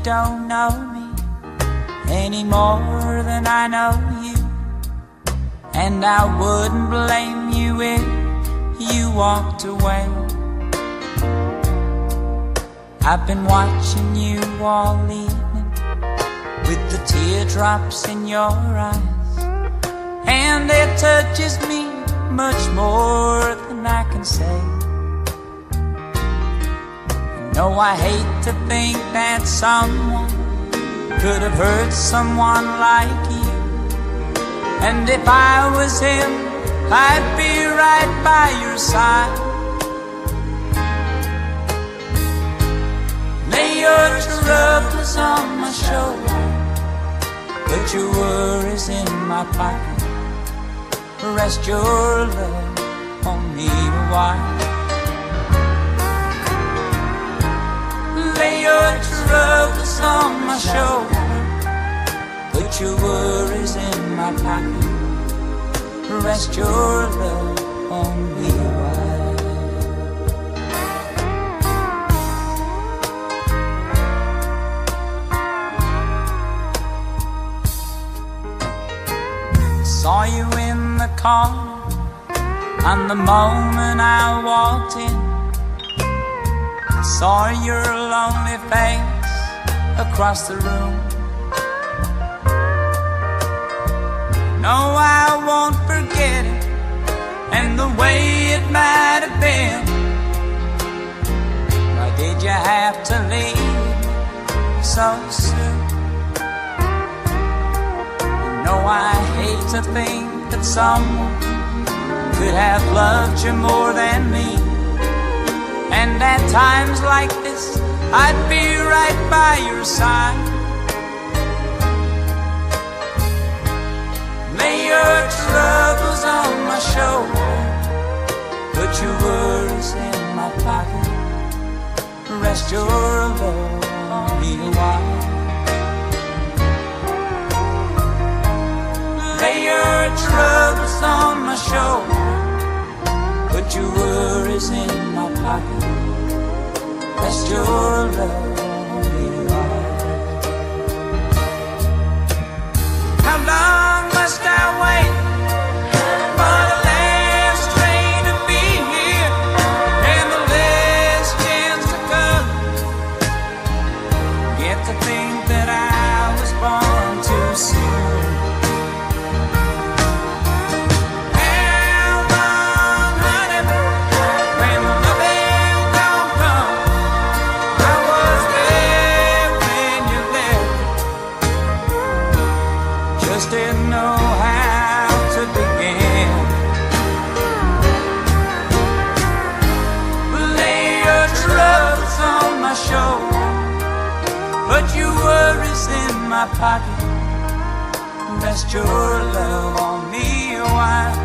don't know me any more than I know you, and I wouldn't blame you if you walked away. I've been watching you all evening with the teardrops in your eyes, and it touches me much more than I can say. You know, I hate to think that someone could have hurt someone like you, and if I was him, I'd be right by your side. Lay your troubles on my shoulder, put your worries in my pocket, rest your love on me a while. Lay your troubles on my shoulder, put your worries in my pocket, rest your love on me a while. Saw you in the corner, and the moment I walked in, I saw your lonely face across the room. No, I won't forget it, and the way it might have been. Why did you have to leave so soon? No, I hate to think that someone could have loved you more than me, and at times like this, I'd be right by your side. Lay your troubles on my shoulder, put your worries in my pocket, rest your love on me a while. Lay your troubles on my shoulder, put your worries in my pocket, rest your love on me a while. How long must I wait for the last train to be here and the last chance to come? Get to think that I was born too soon. Didn't know how to begin. Lay your troubles on my shoulder, put your worries in my pocket, rest your love on me a while.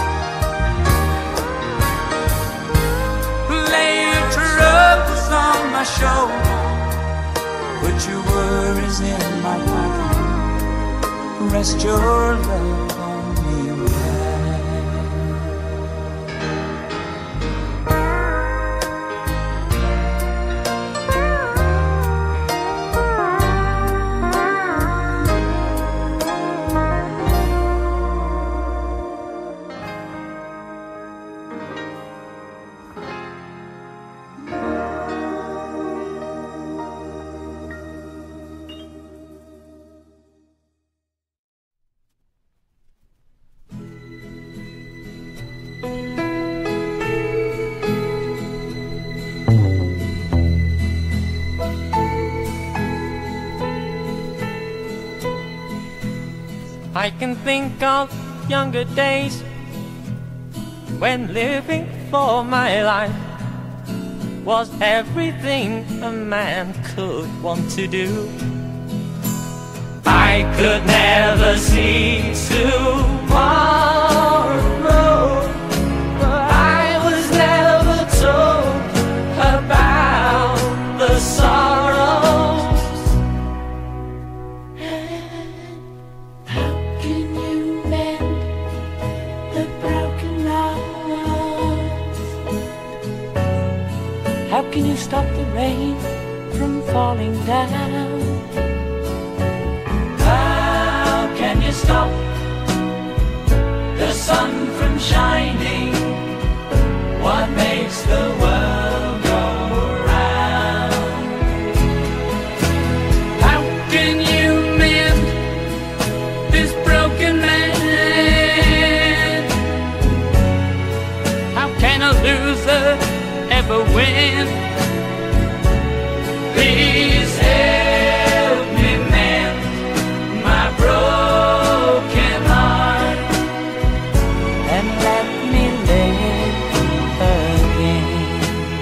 Lay your troubles on my shoulder, put your worries in my pocket, rest your love on me a I can think of younger days when living for my life was everything a man could want to do. I could never see tomorrow, but I was never told about the sorrows. How can you mend the broken hearts? How can you stop the rain from falling down? stop the sun from shining? What makes the world go round? How can you mend this broken man? How can a loser ever win? Please help me mend my broken heart and let me live again.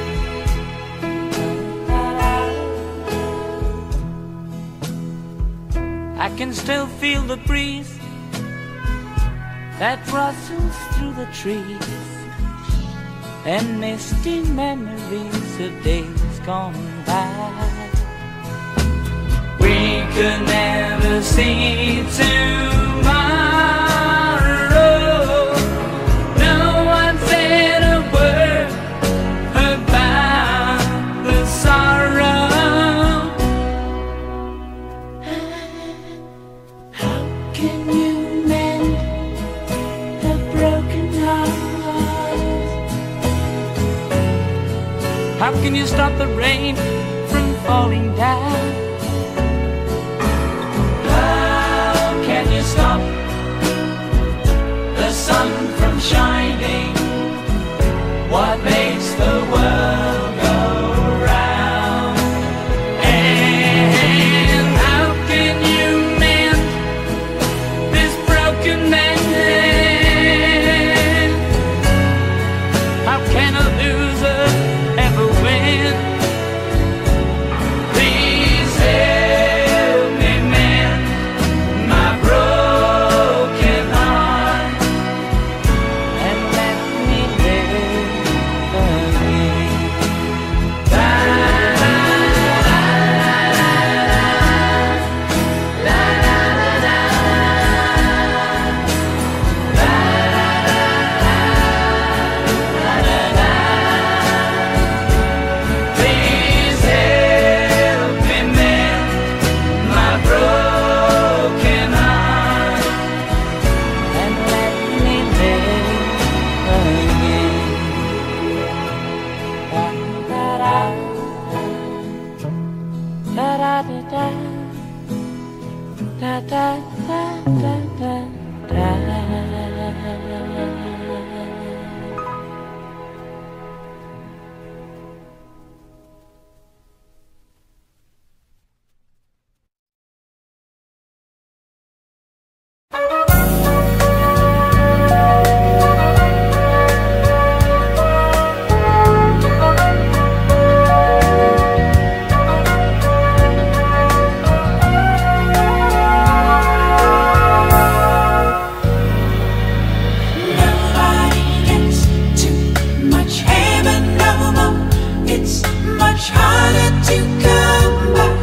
I can still feel the breeze that rustles through the trees and misty memories of days gone by. We could never see tomorrow. No one said a word about the sorrow. How can you mend a broken heart? How can you stop the rain from falling down? How can you stop the sun from shining? What makes the world go round? And how can you mend this broken man? How can a loser ever win? Please help me mend my broken heart and let me live again. Da, da, da, da, da, da, Please help me mend my broken heart and let me live again. Da da da da da da da da da da. Nobody gets too much heaven no more. It's much harder to come by.